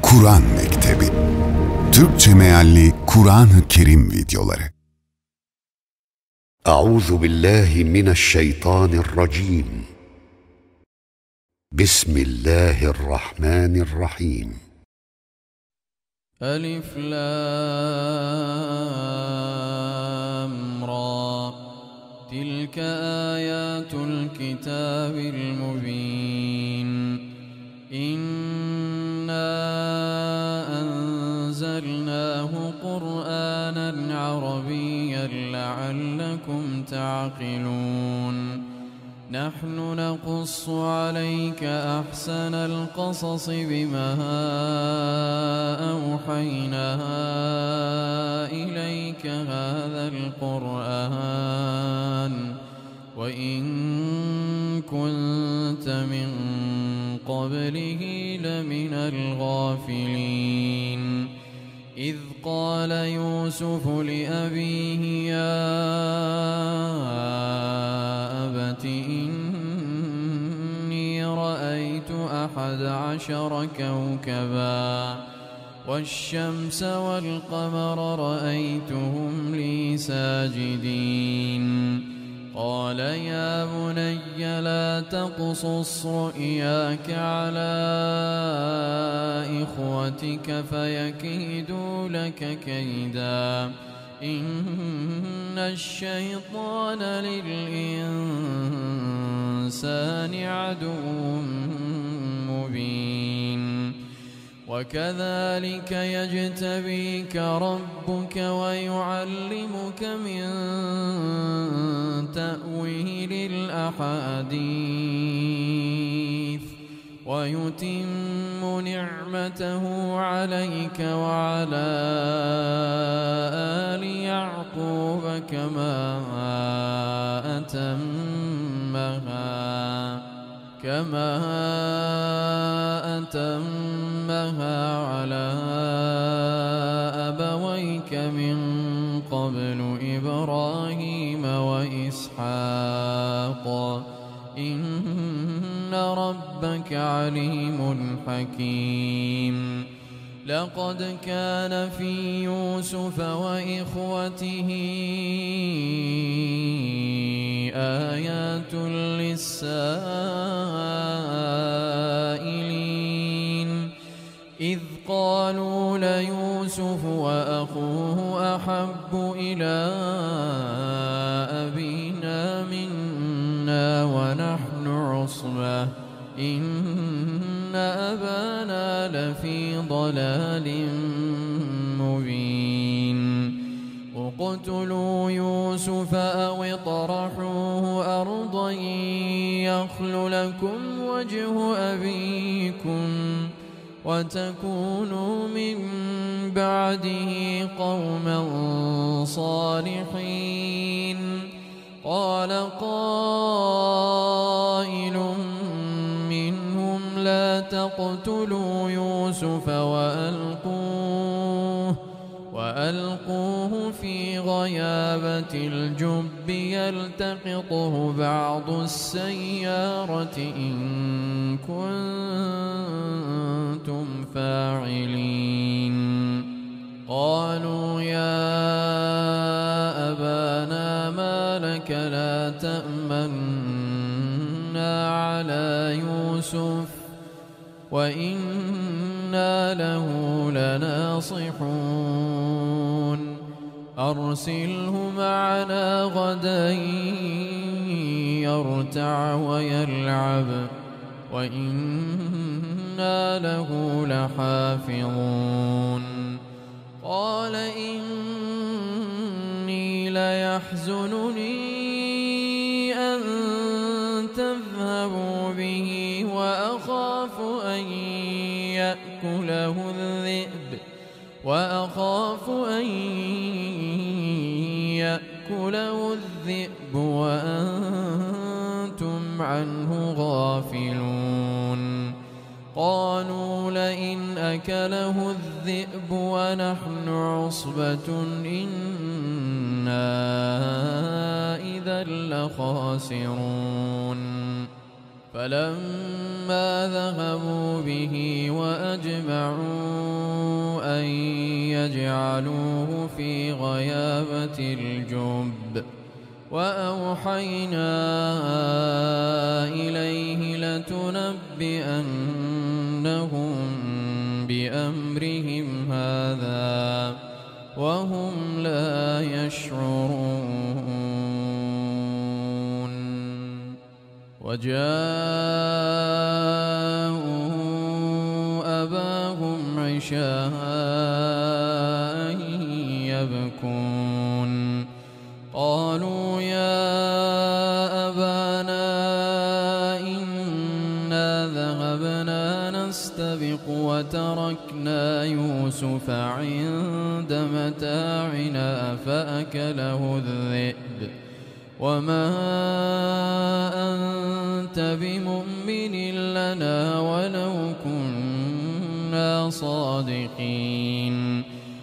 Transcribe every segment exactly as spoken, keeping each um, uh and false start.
Kur'an Mektebi Türkçe mealli Kur'an-ı Kerim videoları. Euzu billahi mineşşeytanirracim. Bismillahirrahmanirrahim. Elif Lam Ra. Tilke ayatul kitabil mubin. İnna enzelnahu Kur'anen Arabiyyen leallekum ta'qilun. نحن نقص عليك أحسن القصص بما أوحينا إليك هذا القرآن وإن كنت من قبله لمن الغافلين إذ قال يوسف لأبيه يا أبت إني رأيت أحد عشر كوكبا والشمس والقمر رأيتهم لي ساجدين قال يا بني لا تقصص رؤياك على إخوتك فيكيدوا لك كيدا إن الشيطان للإنسان عدو مبين وكذلك يجتبيك ربك ويعلمك من تأويل الأحاديث ويتم نعمته عليك وعلى آل يعقوب كما أتمها كما أتمها على أبويك من قبل إبراهيم وإسحاق إن ربك عليم حكيم لقد كان في يوسف وإخوته آيات للسائلين إذ قالوا ليوسف وأخوه أحب إلى أبينا منا ونحن عصبة إن أبانا لفي ضلال مبين اقتلوا يوسف أو اطرحوه أرضا يخل لكم وجه أبيكم وتكونوا من بعده قوما صالحين قال قائل منهم لا تقتلوا يوسف وألقوه وألقوه في غيابة الجب يلتقطه بعض السيارة إن كنتم فاعلين قالوا يا أبانا ما لك لا تأمنا على يوسف وإنا له لناصحون أرسله معنا غدا يرتع ويلعب وإنا له لحافظون قال إني ليحزنني أن تذهبوا به وأخاف أن يأكله الذئب وأخاف أن يأكله الذئب وأنتم عنه غافلون قالوا لئن أكله الذئب ونحن عصبة إنا إذا لخاسرون فلما ذهبوا به وأجمعوا وأوحينا إليه لتنبئنهم بأمرهم هذا وهم لا يشعرون. وجاءوا أباهم عشاء يبكون قالوا يا أبانا إنا ذهبنا نستبق وتركنا يوسف عند متاعنا فأكله الذئب وما أنت بمؤمن لنا ولو كنا صادقين.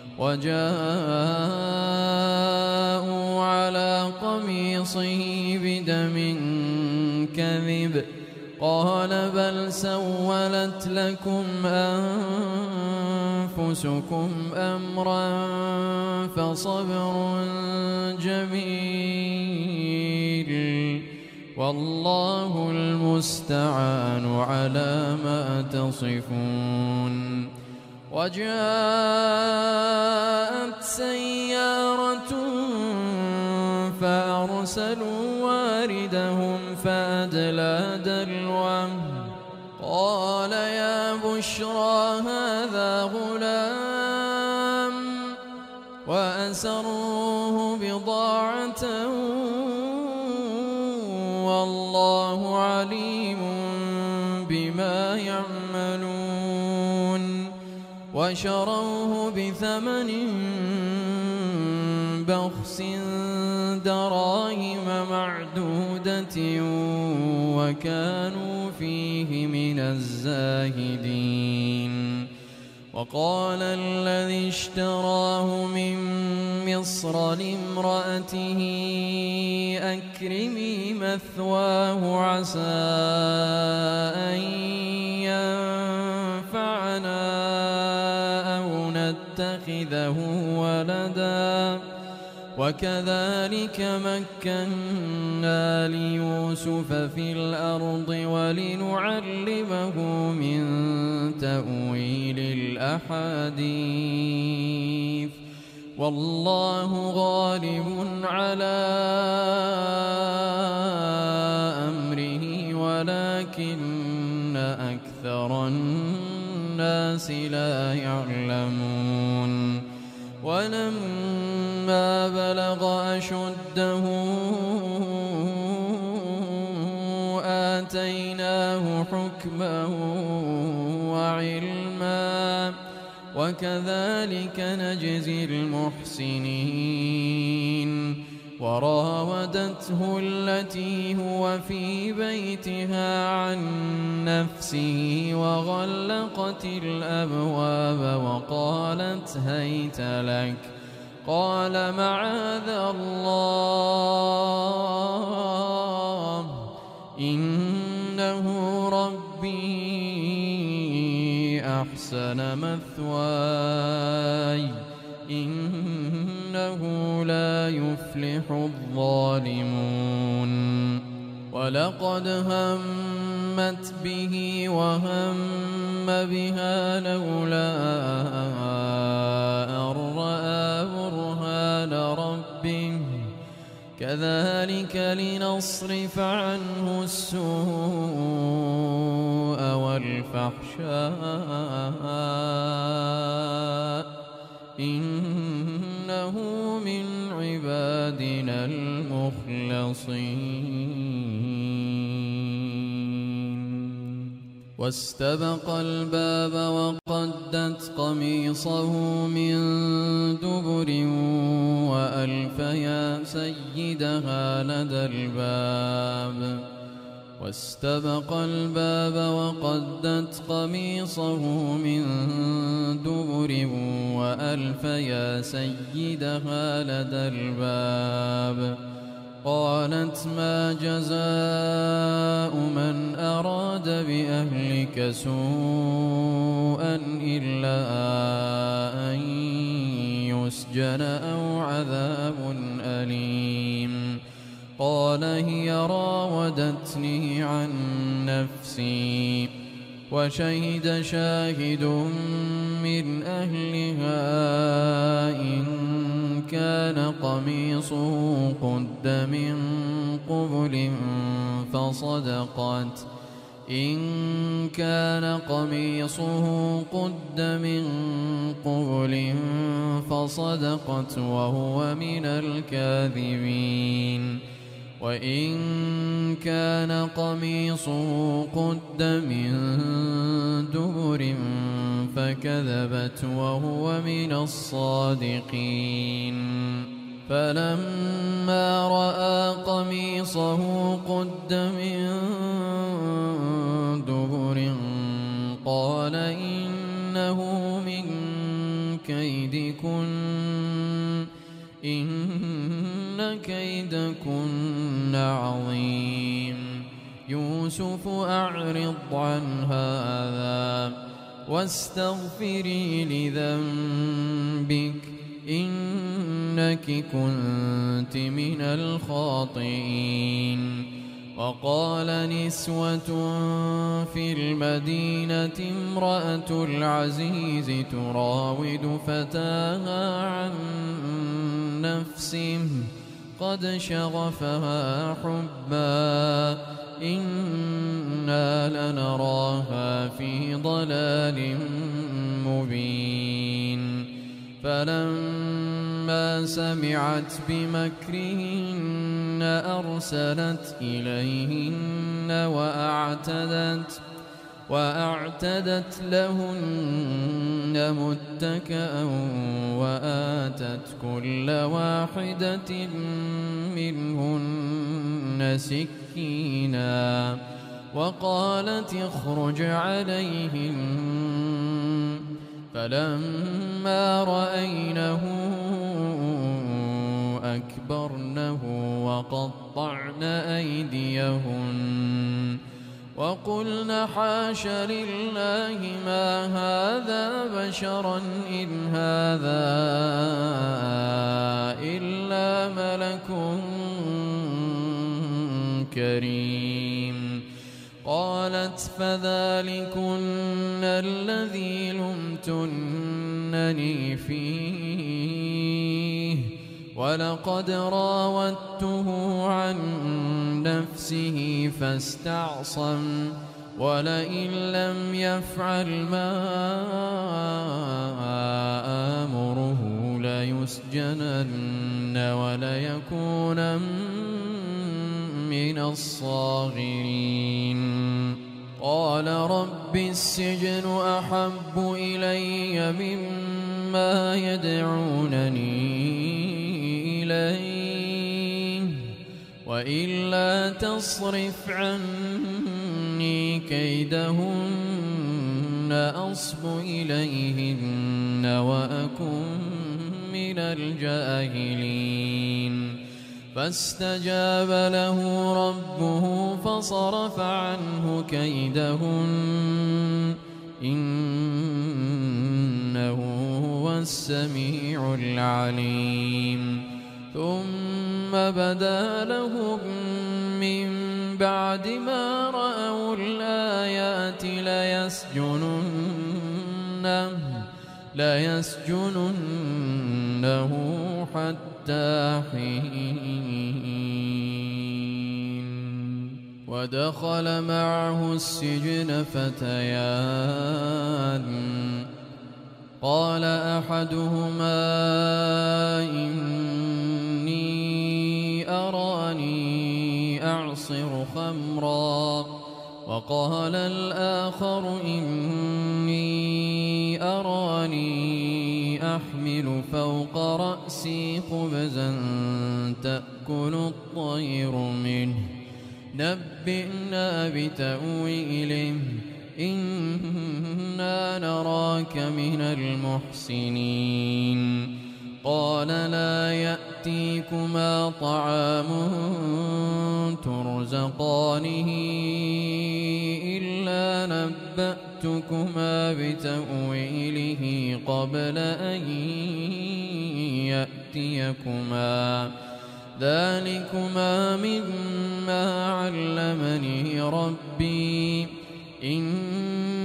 وجاءوا على قميصه بدم كذب قال بل سولت لكم أنفسكم أمرا فصبر جميل والله المستعان على ما تصفون. وجاءت سيارة فأرسلوا واردهم فأدلى دلوه قال يا بشرى هذا غلام وأسروه بضاعة والله عليم بما يعملون. وشروه بثمن بخس دراهم معدودة وكانوا فيه من الزاهدين. وقال الذي اشتراه من مصر لامرأته أكرمي مثواه عسى أن ينفعنا أو نتخذه ولدا وكذلك مكنا ليوسف في الأرض ولنعلمه من تأويل الأحاديث والله غالب على أمره ولكن أكثر الناس لا يعلمون. ولما بلغ أشده آتيناه حكما وعلما وكذلك نجزي المحسنين. وراودته التي هو في بيتها عن نفسه وغلقت الأبواب وقالت هيت لك قال معاذ الله إنه ربي أحسن مثواي إنه لا يفلح الظالمون. ولقد همت به وهم بها لولا أن رأى برهان ربه كذلك لنصرف عنه السوء والفحشاء إنه من عبادنا المخلصين. واستبق الباب وقدت قميصه من دبر وألف يا سيدها لدى الباب واستبق الباب وقدت قميصه من دبر وألف يا سيدها لدى الباب قالت ما جزاء من أراد بأهلك سوءا إلا أن يسجن أو عذاب أليم وشهد شاهد من أهلها إن كان قميصه قد من قبل فصدقت إن كان قميصه قد من قبل فصدقت وهو من الكاذبين وإن كان قميصه قد من دبر فكذبت وهو من الصادقين فلما رأى قميصه قد من دبر قال إنه من كيدكن إن كيدكن عظيم يوسف أعرض عن هذا واستغفري لذنبك إنك كنت من الخاطئين وقال نسوة في المدينة امرأة العزيز تراود فتاها عن نفسه قد شغفها حبا إنا لنراها في ضلال مبين فلما سمعت بمكرهن أرسلت إليهن وأعتدت وأعتدت لهن متكئا وآتت كل واحدة منهن سكينا وقالت اخرج عليهن فلما رأينه أكبرنه وقطعن أيديهن وقلن حاش لله ما هذا بشرا إن هذا إلا ملك كريم قالت فذلكن الذي لمتنني فيه ولقد راودته عن نفسه فاستعصم ولئن لم يفعل ما آمره ليسجنن وليكونن من الصاغرين قال رب السجن أحب إلي مما يدعونني إليه وإلا تصرف عني كيدهن أصب إليهن وأكن من الجاهلين فاستجاب له ربه فصرف عنه كيدهن إنه هو السميع العليم ثم بدا لهم من بعد ما رأوا الآيات ليسجننه ليسجننه حتى حين ودخل معه السجن فتيان قال أحدهما إني أراني أعصر خمرا وقال الآخر إني أراني أحمل فوق رأسي خبزا تأكل الطير منه نبئنا بتأويله إنا نراك من المحسنين قال لا يأتيكما طعام ترزقانه إلا نبأتكما بتأويله قبل أن يأتيكما ذلكما مما علمني ربي إن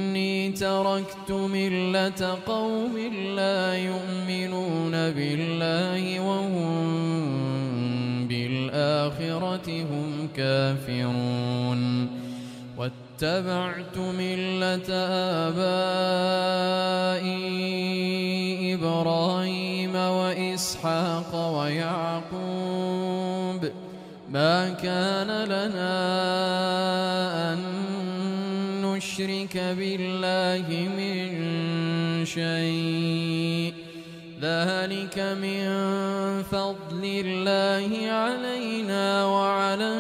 تركت ملة قوم لا يؤمنون بالله وهم بالآخرة هم كافرون واتبعت ملة آبائي إبراهيم وإسحاق ويعقوب ما كان لنا أن نشرك بالله من شيء ذلك من فضل الله علينا وعلى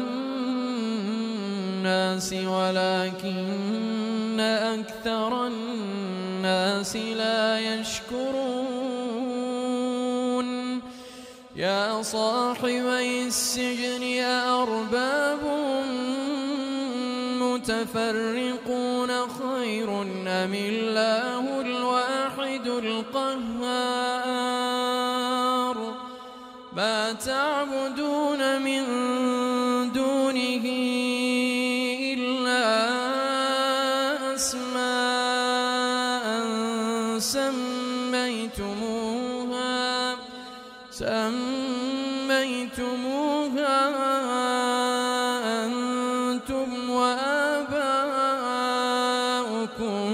الناس ولكن أكثر الناس لا يشكرون يا صاحبي السجن أأرباب متفرقون خير أم الله الواحد القهار ما تعبدون من دونه إلا أسماء سميتموها سميتموها أنتم وآباؤكم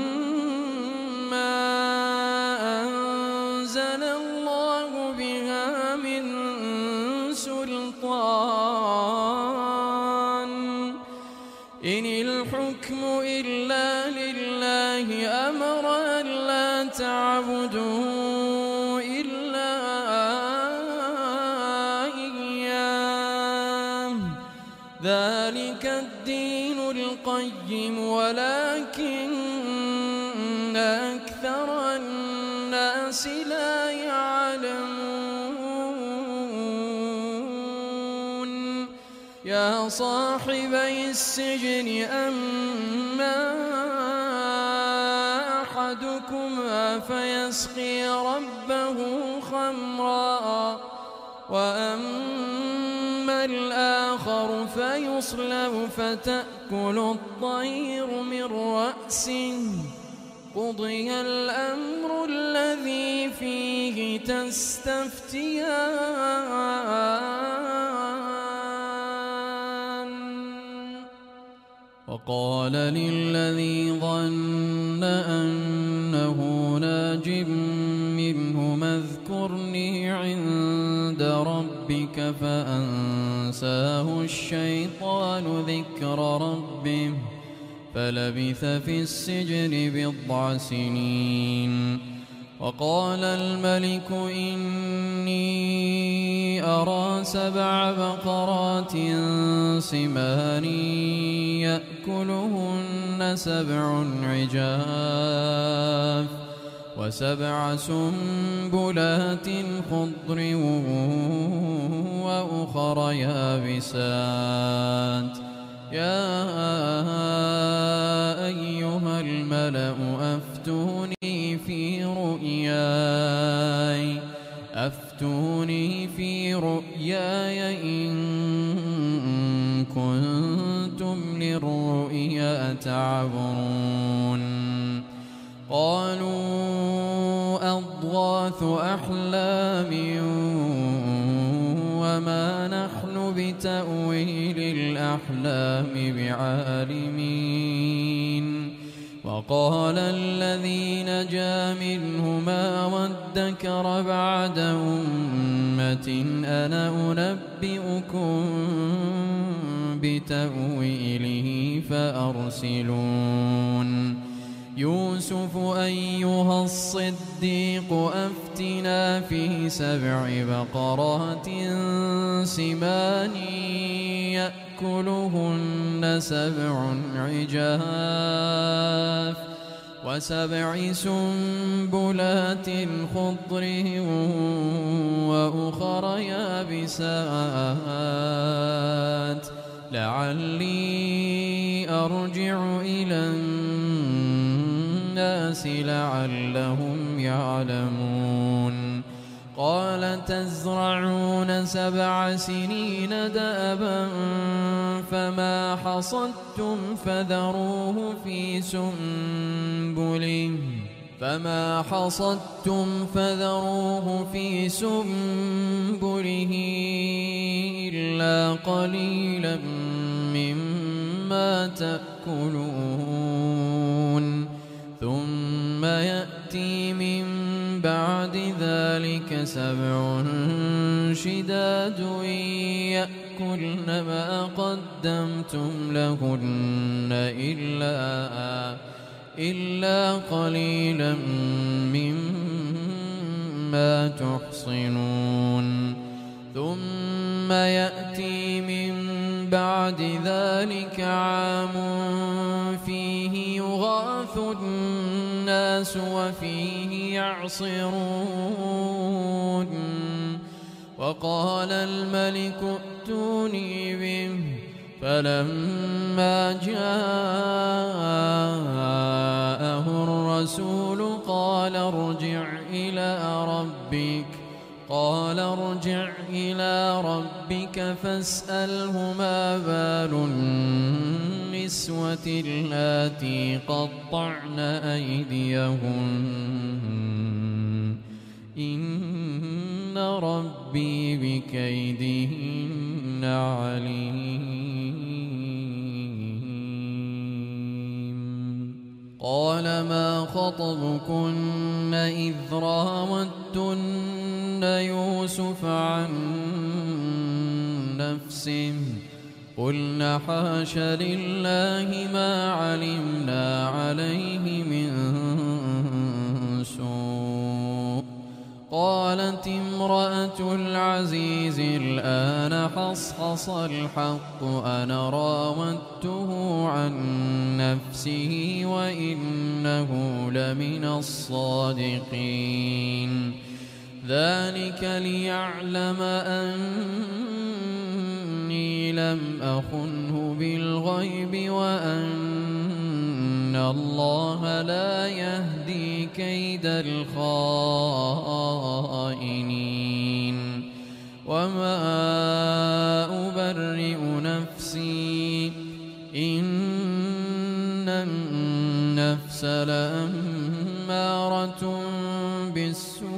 ما أنزل الله بها من سلطان إن الحكم إلا لله أمر أن لا تعبدوا إلا إياه ذلك الدين القيم ولكن أكثر الناس لا يعلمون يا صاحبي السجن أما أحدكما فيسقي ربه خمرا وأما الآخر فيصلب فتأكل الطير من رأسه قضي الأمر الذي فيه تستفتيان وقال للذي ظن أنه ناج منه اذكرني عند ربك فأنساه الشيطان ذكر ربه فلبث في السجن بضع سنين وقال الملك إني أرى سبع بقرات سمان يأكلهن سبع عجاف وسبع سنبلات خضر وأخر يابسات يا أيها الملأ أفتوني في رؤياي أفتوني في رؤياي إن كنتم للرؤيا تعبرون قالوا أضغاث أحلام وما نحن بتأويل الأحلام بعالمين وقال الذي نجا منهما وادكر بعد أمة أنا أنبئكم بتأويله فأرسلون يوسف أيها الصديق أفتنا في سبع بقرات سمان يأكلهن سبع عجاف وسبع سنبلات خضر وأخر يابسات لعلي أرجع إلى الناس لعلهم يعلمون قال تزرعون سبع سنين دأبا فما حصدتم فذروه في سنبله فما حصدتم فذروه في سنبله إلا قليلا مما تأكلون ثم يأتي من بعد ذلك سبع شداد يأكلن ما قدمتم لهن إلا إلا قليلا مما تحصنون ثم يأتي من بعد ذلك عام فيه يغاث الناس وفيه يعصرون وقال الملك ائتوني به فلما جاءه الرسول قال ارجع إلى ربك قال ارجع إلى ربك فاسأله ما بال النسوة اللاتي قطعن أيديهن إن ربي بكيدهن عليم قال ما خطبكن إذ راودتن يوسف عن نفسه قلنا حاش لله ما علمنا عليه من سوء قالت امرأة العزيز الآن حصحص الحق أنا راودته عن نفسه وإنه لمن الصادقين ذلك ليعلم أني لم أخنه بالغيب وأن الله لا يهدي كيد الخائنين وما أبرئ نفسي إن النفس لأمارة بالسوء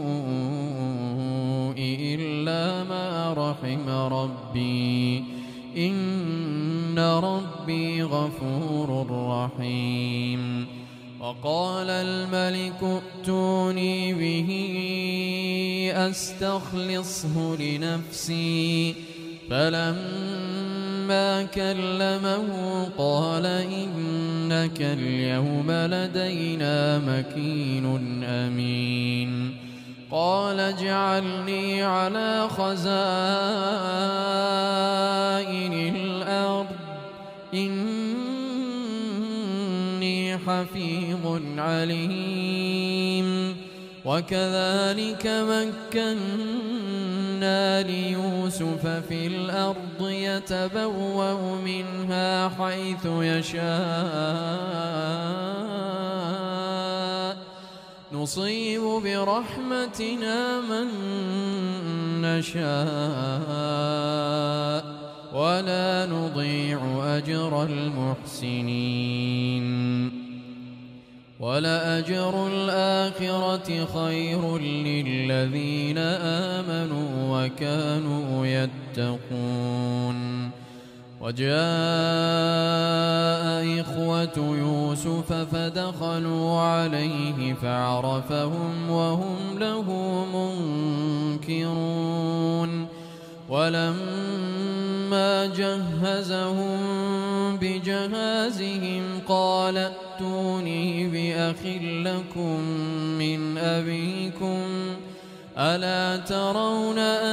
إلا ما رحم ربي إن ربي غفور رحيم وقال الملك ائتوني به أستخلصه لنفسي فلما كلمه قال إنك اليوم لدينا مكين أمين قال اجعلني على خزائن الأرض إني حفيظ عليم وكذلك مكنا ليوسف في الأرض يتبوأ منها حيث يشاء نصيب برحمتنا من نشاء ولا نضيع أجر المحسنين ولأجر الآخرة خير للذين آمنوا وكانوا يتقون وجاء إخوة يوسف فدخلوا عليه فعرفهم وهم له منكرون ولما جهزهم بجهازهم قال ائتوني بأخ لكم من أبيكم ألا ترون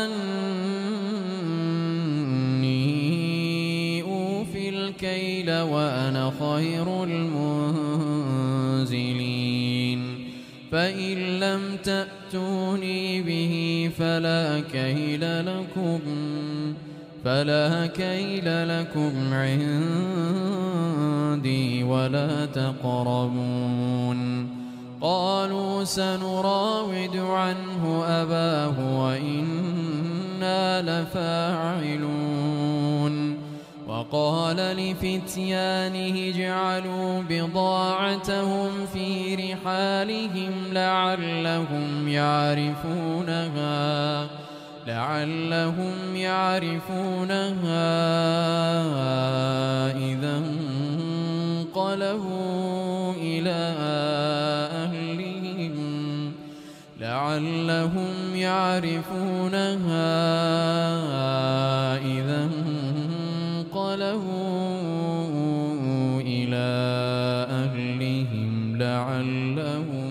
أني أوفي الكيل وأنا خير المنزلين فإن لم تأتوني به فلا كيل لكم فلا كيل لكم عندي ولا تقربون قالوا سنراود عنه أباه وإنا لفاعلون وقال لفتيانه اجعلوا بضاعتهم في رحالهم لعلهم يعرفونها لعلهم يعرفونها إذا انقلبوا إلى أهلهم لعلهم يعرفونها إذا انقلبوا إلى أهلهم لعلهم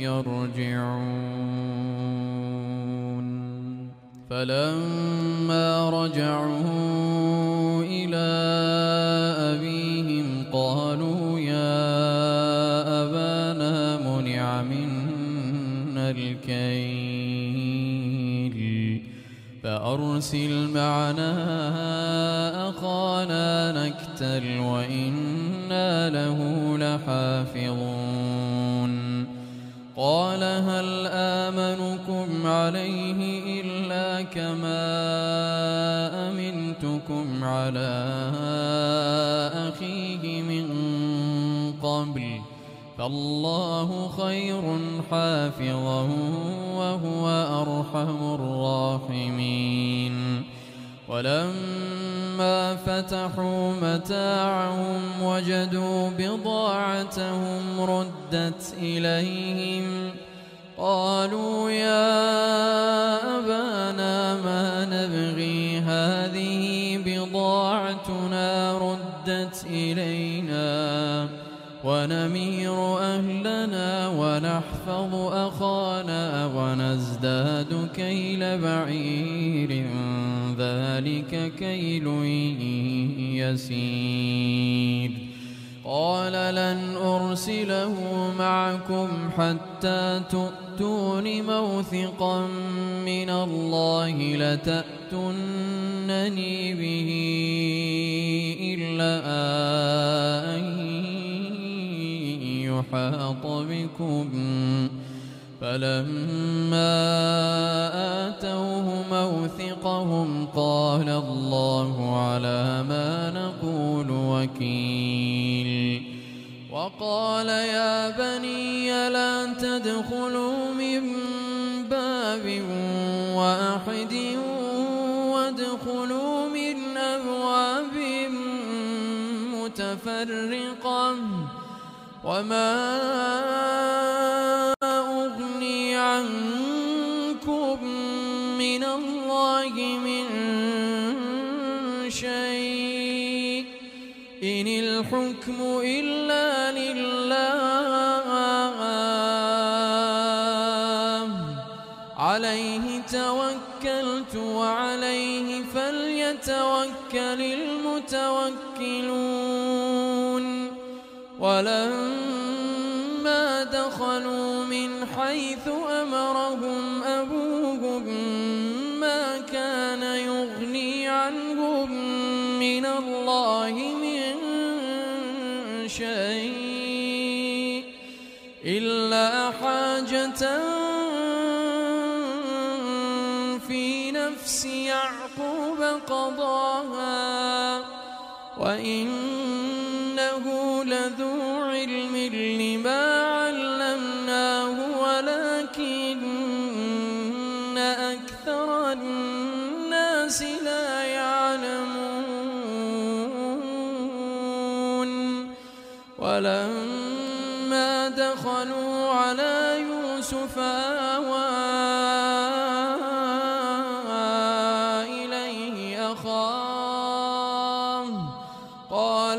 يرجعون فلما رجعوا إلى أبيهم قالوا يا أبانا منع منا الكيل فأرسل معنا أخانا نكتل وإنا له لحافظون قال هل آمنكم عليه إلا كما أمنتكم على أخيه من قبل فالله خير حافظا وهو أرحم الراحمين ولما فتحوا متاعهم وجدوا بضاعتهم ردت إليهم قالوا يا أبانا ما نبغي هذه بضاعتنا ردت إلينا ونمير أهلنا ونحفظ أخانا ونزداد كيل بعير ذلك كيل يسير قال لن أرسله معكم حتى تؤتون موثقا من الله لتأتونني به إلا أن يحاط بكم فلما آتوه موثقهم قال الله على ما نقول وكيل وقال يا بني لا تدخلوا من باب واحد وادخلوا من أبواب متفرقة وما أغني عنكم من الله من شيء إن الحكم إلا لله عليه توكلت وعليه فليتوكل المتوكلون ولما دخلوا من حيث أمرهم أبوهم ما كان يغني عنهم من الله من شيء إلا حاجة في نفس يعقوب قضاها وإنه لذو علم لما علمناه ولكن أكثر الناس لا يعلمون ولما دخلوا على يوسف آوى إليه أخاه قال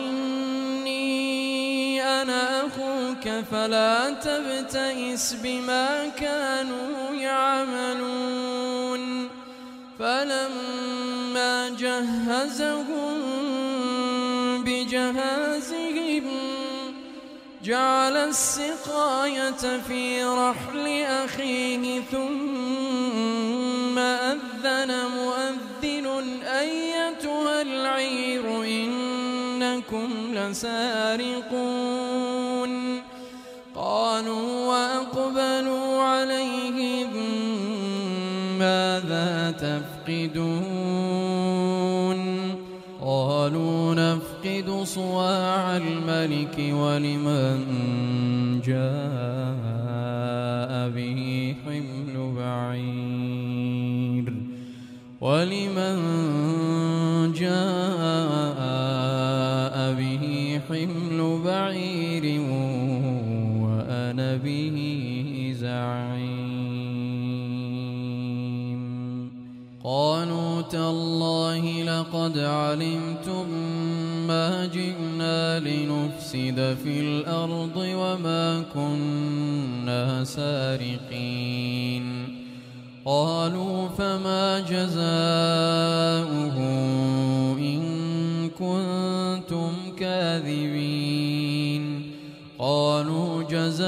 إني أنا أخوك فلا تبتئس بما كانوا يعملون فلما جهزهم بجهازهم جعل السقاية في رحل أخيه ثم أذن مؤذن أيتها العير إنكم لسارقون قالوا وأقبلوا عليهم ماذا تفقدون قالوا نفقد صواع الملك ولمن جاء به حمل بعير ولمن جاء به حمل بعير وأنا به زعيم قالوا تالله لقد علمتم ما جئنا لنفسد في الأرض وما كنا سارقين قالوا فما جزاؤه إن كنتم كاذبين قالوا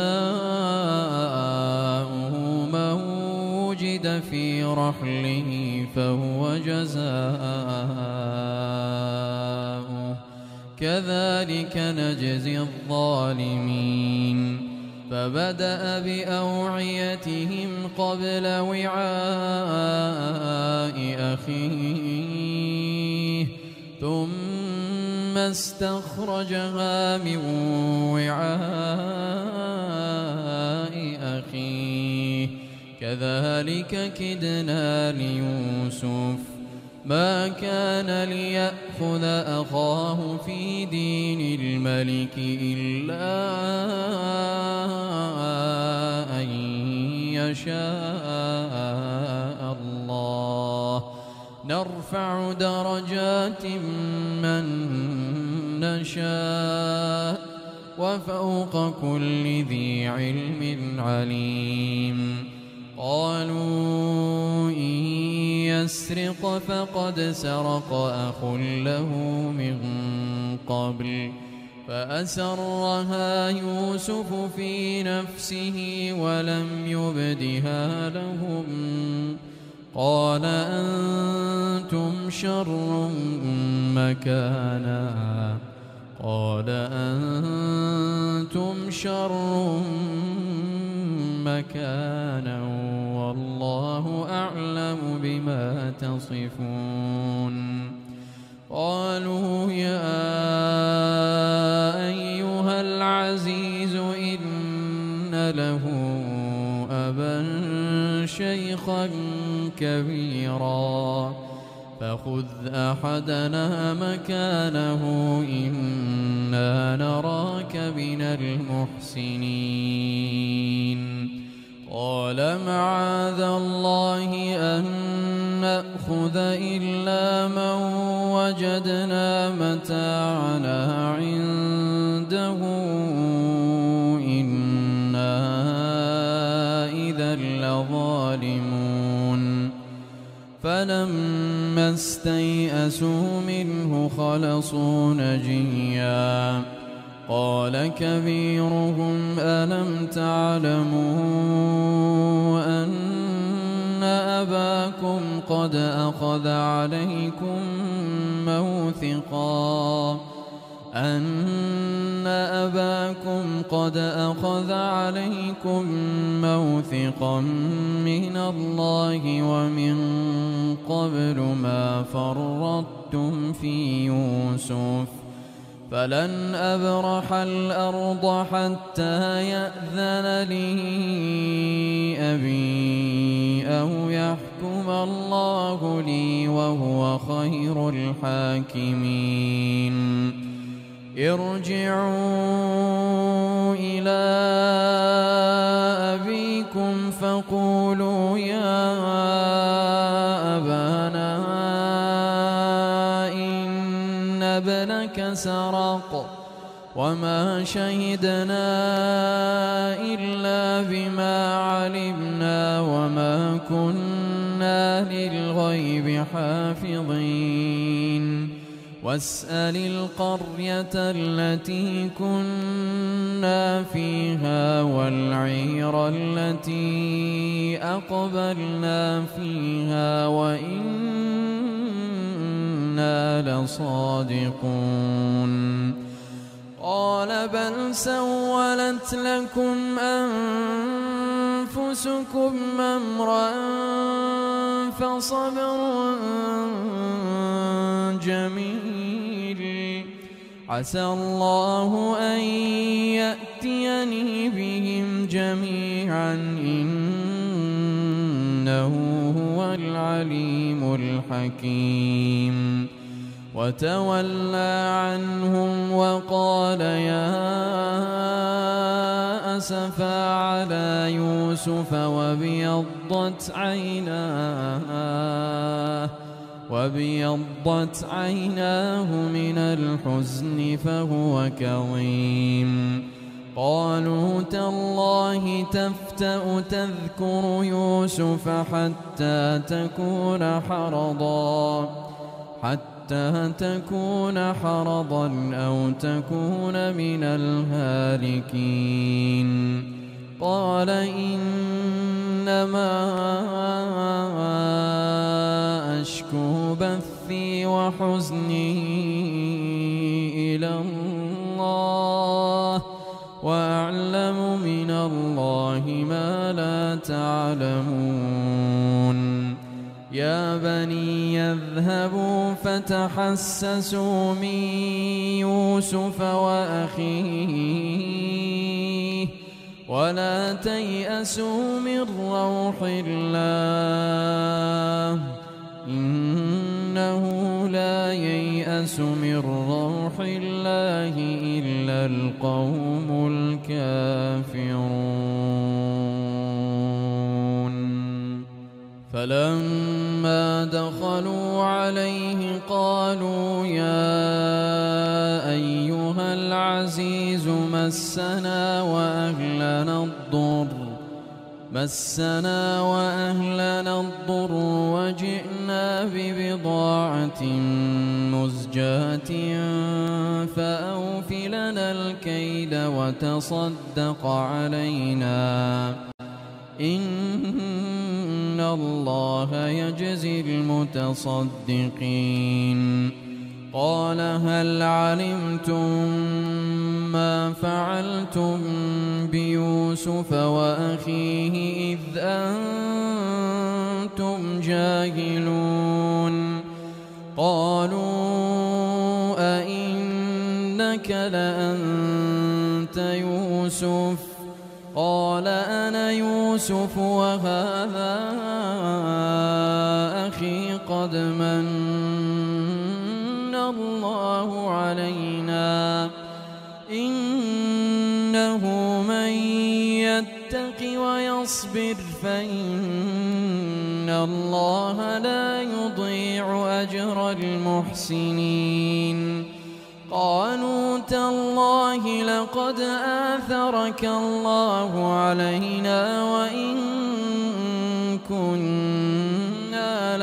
جزاؤه من وجد في رحله فهو جزاؤه كذلك نجزي الظالمين فبدأ بأوعيتهم قبل وعاء أخيه ثم استخرجها من وعاء أخيه كذلك كدنا ليوسف ما كان ليأخذ أخاه في دين الملك إلا أن يشاء الله نرفع درجات من نشاء وفوق كل ذي علم عليم قالوا إن يسرق فقد سرق أخ له من قبل فأسرها يوسف في نفسه ولم يبدها لهم قال أنتم شر مكانا قال أنتم شر مكانا والله أعلم بما تصفون قالوا يا أيها العزيز إن له أبا شيخا كبيرا فخذ أحدنا مكانه إنا نراك من المحسنين قال معاذ الله أن نأخذ إلا من وجدنا متاعنا عنده إنا إذا لظالمون فلما استيئسوا منه خلصوا نجيا قال كبيرهم ألم تعلموا أن أباكم قد أخذ عليكم موثقا أن أباكم قد أخذ عليكم موثقا من الله ومن قبل ما فرطتم في يوسف فلن أبرح الأرض حتى يأذن لي أبي أو يحكم الله لي وهو خير الحاكمين ارجعوا إلى أبيكم فقولوا يا أبانا إن ابنك سرق وما شهدنا إلا بما علمنا وما كنا للغيب حافظين واسأل القرية التي كنا فيها والعير التي أقبلنا فيها وإنا لصادقون قال بل سولت لكم أنفسكم أمرا فصبر جميل عسى الله أن يأتيني بهم جميعا إنه هو العليم الحكيم وتولى عنهم وقال يا أسفا على يوسف وابيضت عيناه وابيضت عيناه من الحزن فهو كظيم قالوا تالله تفتأ تذكر يوسف حتى تكون حرضا حتى تكون حرضا أو تكون من الهالكين قال إنما أشكو بثي وحزني إلى الله وأعلم من الله ما لا تعلمون يا بني اذهبوا فتحسسوا من يوسف وأخيه ولا تيأسوا من روح الله إنه لا ييأس من روح الله إلا القوم الكافرون فلما دخلوا عليه قالوا يا أيها العزيز مسنا وأهلنا الضر مسنا وأهلنا الضر وجئنا ببضاعة مزجاة فأوف لنا الكيل وتصدق علينا إن الله يجزي المتصدقين قال هل علمتم ما فعلتم بيوسف وأخيه إذ أنتم جاهلون قالوا أئنك لأنت يوسف قال أنا يوسف وهذا أخي قد من الله علينا إنه من يتق ويصبر فإن الله لا يضيع أجر المحسنين قالوا تالله لقد آثرك الله علينا وإن كنا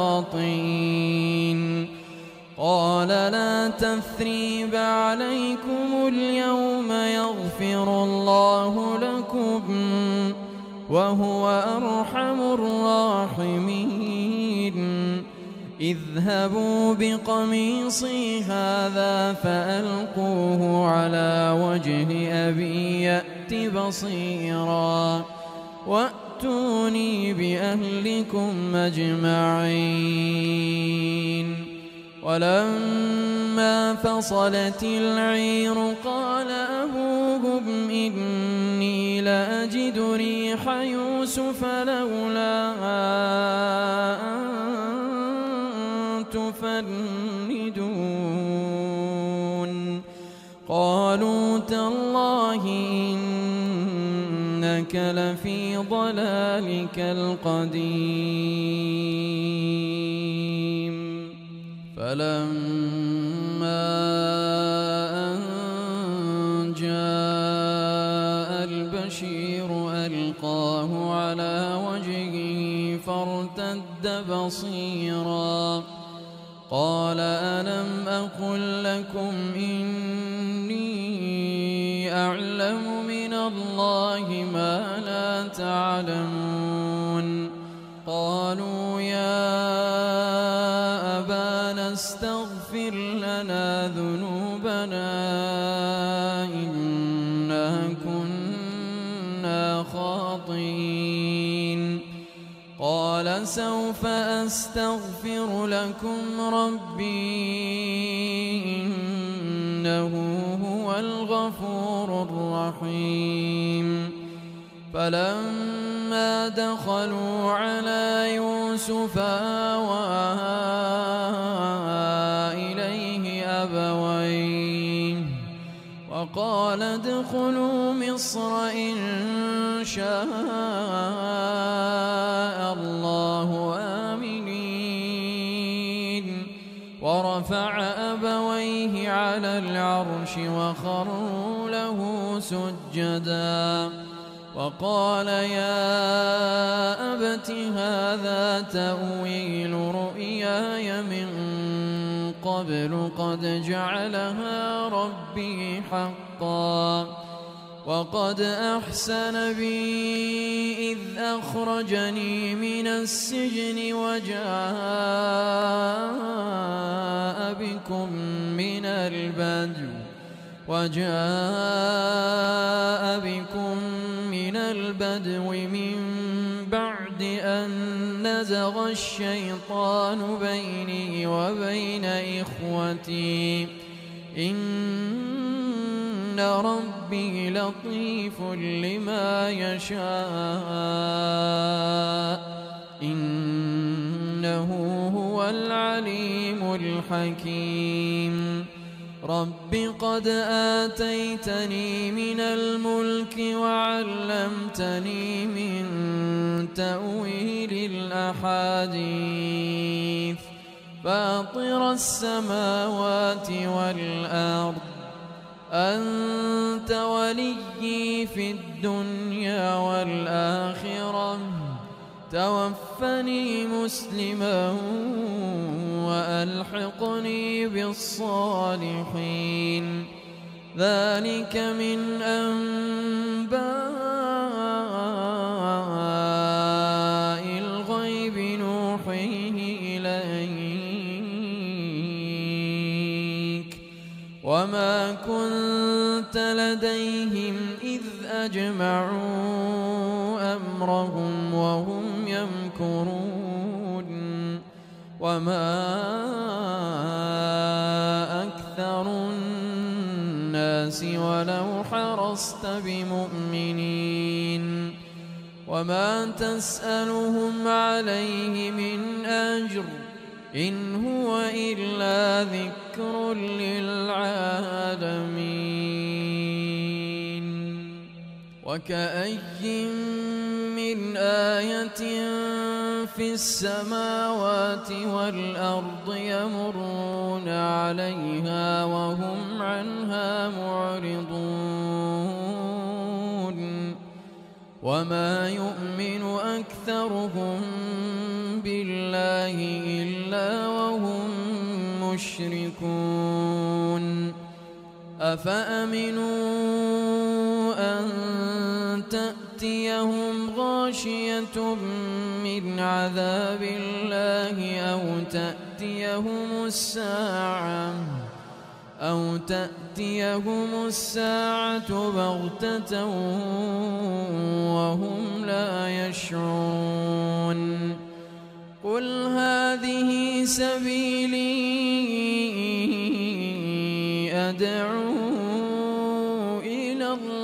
لخاطئين قال لا تثريب عليكم اليوم يغفر الله لكم وهو أرحم الراحمين اذهبوا بقميصي هذا فألقوه على وجه أبي يأت بصيرا وأتوني بأهلكم أجمعين ولما فصلت العير قال أبوهم إني لأجد ريح يوسف لولا أن تفندون قالوا تالله إنك لفي ضلالك القديم فلما أن جاء البشير ألقاه على وجهه فارتد بصيرا قال ألم أقل لكم إني أعلم من الله ما لا تعلمون قالوا يا أبانا استغفر لنا ذنوبنا خاطئين قال سوف أستغفر لكم ربي إنه هو الغفور الرحيم فلما دخلوا على يوسف آوى إليه أبويه وقال ادخلوا مصر إن شاء الله آمنين ورفع أبويه على العرش وخروا له سجدا وقال يا أبت هذا تأويل رؤياي من قبل قد جعلها ربي حقا وقد أحسن بي إذ أخرجني من السجن وجاء بكم من البدو وجاء بكم من البدو من بعد أن نزغ الشيطان بيني وبين إخوتي إن ربي لطيف لما يشاء إنه هو العليم الحكيم رب قد آتيتني من الملك وعلمتني من تأويل الأحاديث فاطر السماوات والأرض أنت وليي في الدنيا والآخرة توفني مسلما وألحقني بالصالحين ذلك من أنباء الغيب نوحيه إليك وما كنت لديهم إذ أجمعوا أمرهم وهم يمكرون وما أكثر الناس ولو حرصت بمؤمنين وما تسألهم عليه من أجر إن هو إلا ذكر للعالمين وكأي من آية في السماوات والأرض يمرون عليها وهم عنها معرضون وما يؤمن أكثرهم بالله إلا وهم مشركون أفأمنوا أن تأتيهم غاشية من عذاب الله أو تأتيهم الساعة أو تأتيهم الساعة بغتة وهم لا يشعرون قل هذه سبيلي أدعو إلى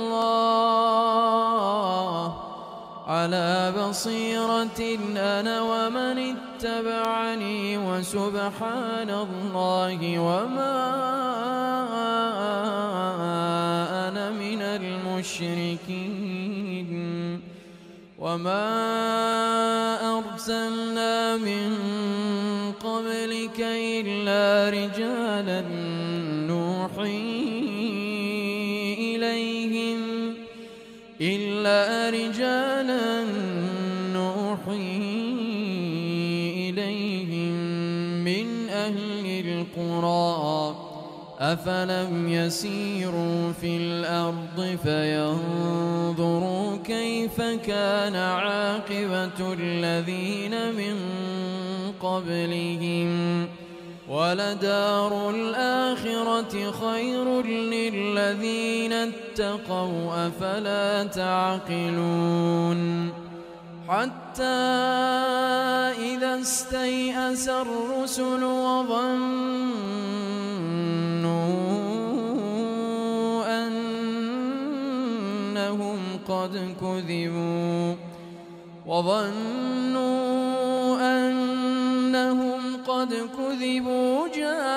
الله على بصيرة أنا ومن اتبعني وسبحان الله وما أنا من المشركين وما أرسلنا من قبلك إلا رجالا نوحي إليهم إلا رجالا نوحي إليهم من أهل القرى أفلم يسيروا في الأرض فينظروا كيف كان عاقبة الذين من قبلهم وَلَدَارُ الْآخِرَةِ خَيْرٌ لِّلَّذِينَ اتَّقَوْا أَفَلَا تَعْقِلُونَ حَتَّى إِذَا اسْتَيْأَسَ الرُّسُلُ وَظَنُّوا أَنَّهُمْ قَدْ كُذِبُوا وَظَنُّوا أَنَّهُمْ قَدْ كُذِبُوا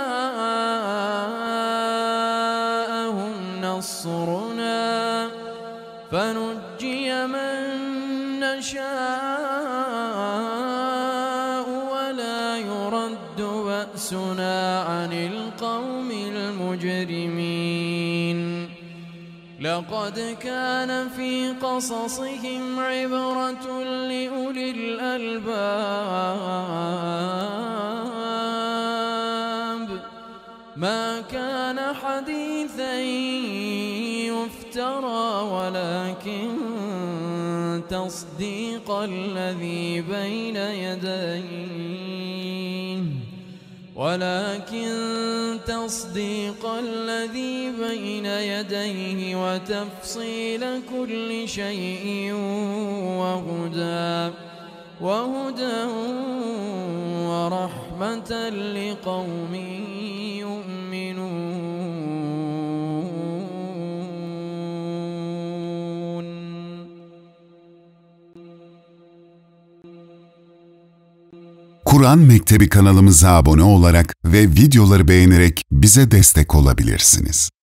جَاءَهُمْ نَصْرُنَا فَنُجِّيَ مَن نَّشَاءُ وَلَا يُرَدُّ بَأْسُنَا عَنِ الْقَوْمِ الْمُجْرِمِينَ لَقَدْ كَانَ فِي قَصَصِهِمْ عِبْرَةٌ لِّأُولِي الْأَلْبَابِ مَا كَانَ حَدِيثًا يُفْتَرَىٰ وَلَٰكِن تَصْدِيقَ الَّذِي بَيْنَ يَدَيْهِ ولكن تصديق الذي بين يديه وتفصيل كل شيء وهدى وهدى ورحمة لقوم يؤمنون. Kur'an Mektebi kanalımıza abone olarak ve videoları beğenerek bize destek olabilirsiniz.